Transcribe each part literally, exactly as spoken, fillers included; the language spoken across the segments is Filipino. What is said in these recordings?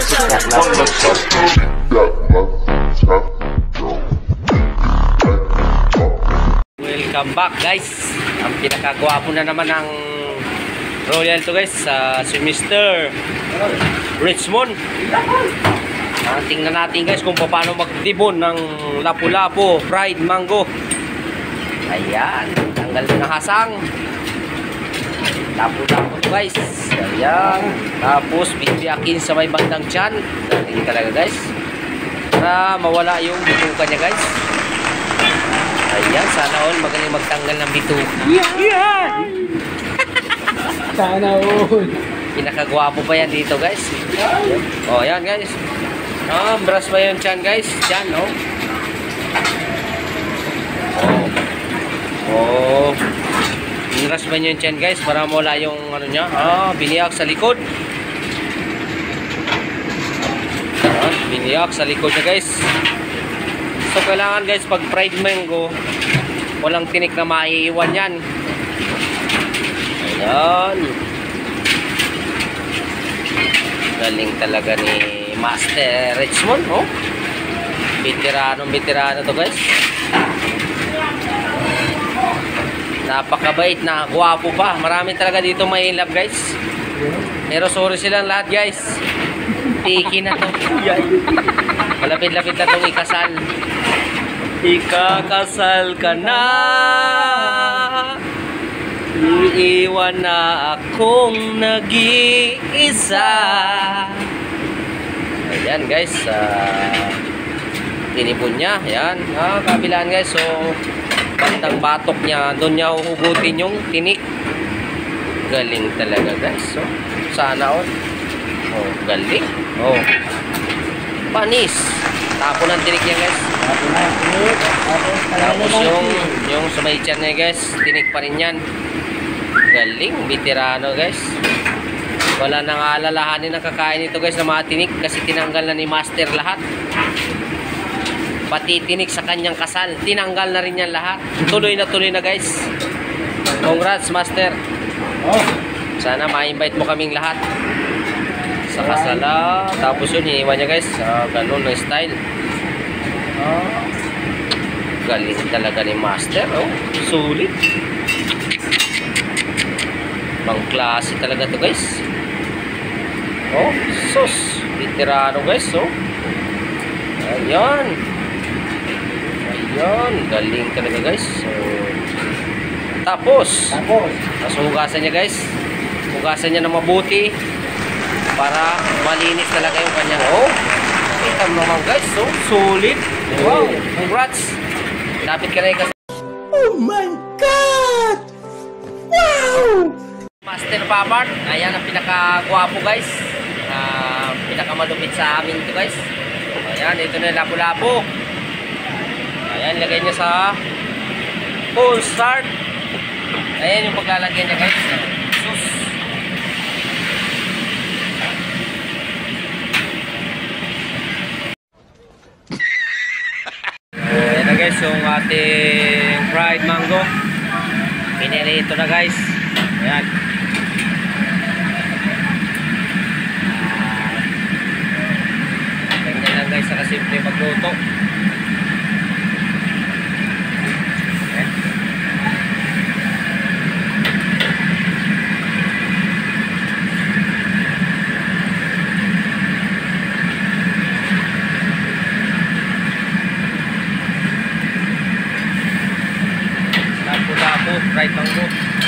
Welcome back guys. Ang pinakagwapo na naman ng Royal to guys, uh, si Mister Richmond. Uh, tingnan natin guys kung paano magdibon ng lapu-lapu fried mango. Ayan, tanggal na hasang. Lapu-lapu to guys. Ayan, tapos bibiyakin sa may bandang tiyan. Dating talaga guys, para mawala yung bituka niya guys. Ayan, sana all magaling magtanggal ng bituka. Yeah! Yeah! Sana all. Pinakagwapo pa yan dito guys. Oh, ayan guys. Oh, brush pa yun dyan guys. Dyan, oh. Oh. Oh. Brush pa yun dyan guys para mawala yung ano niya. Ah, biniyak sa likod. Ah, biniyak sa likod niya guys. So, kailangan guys, pag fried mango, walang tinik na maiiwan yan. Ayan. Galing talaga ni Master Richmond, oh. Veterano, veterano to guys. Napakabait na, guwapo pa. Marami talaga dito may love guys. Pero sorry silang lahat guys. Tiki na to. Malapit-lapit na itong ikasal. Ikakasal ka na, iiwan na akong nag-iisa. Ayan guys, uh, tinipon niya. Ayan, ah, kabilaan guys. So, bandang batok niya, doon niya uhugutin yung tinik. Galing talaga guys. So, sana all. Oh, galing. Oh, panis. Tapon ang tinik niya guys. Tapos na, tinik. Tapos yung yung sa may tiyan niya guys, tinik pa rin yan. Galing, veterano guys. Wala nang alalahanin ang kakain ito guys na mga tinik kasi tinanggal na ni Master lahat. Pati tinik sa kanyang kasal, tinanggal na rin yan lahat. Tuloy na tuloy na guys. Congrats Master. Sana ma-invite mo kaming lahat sa kasala. Tapos yun, iiwan niya guys. Uh, ganun na style. Uh, galing talaga ni Master. Oh, sulit. Bang klase talaga to guys. Oh, sus. Veterano guys. Oh. Ayan. Ayan. Galing talaga guys. So, tapos. Tapos. Tapos hugasan niya guys. Hugasan niya na mabuti. Para malinis talaga yung kanyang, oh, kita mo naman guys, so solid. Wow, congrats. Lapit ka na yung kasal. Oh my God! Wow! Master Papart, ayan ang pinakagwapo guys. uh, Pinakamalupit sa amin ito guys. Ayan, ito na yung lapu-lapu. Ayan, lagay niya sa full start. Ayan yung paglalagyan niya guys. Sus. Ayan na guys, yung ating fried mango. Pinirito na guys. Ayan. Ganyan lang guys, sa kasimple magluto. Ayan. Lapu-lapu, fried mango.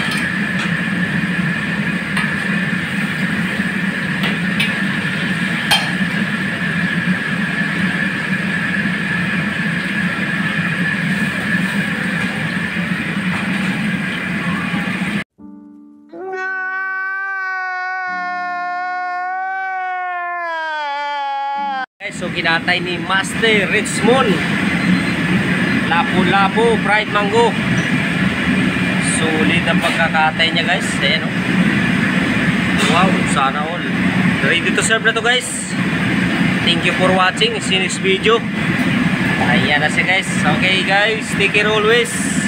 So kinatay ni Master Richmond, lapu-lapu fried mango. Sulit ang pagkakatay niya guys. Ayan, oh. Wow, sana all. Ready to serve na to guys. Thank you for watching. See you next video. Ayan na siya guys. Okay guys, take care always.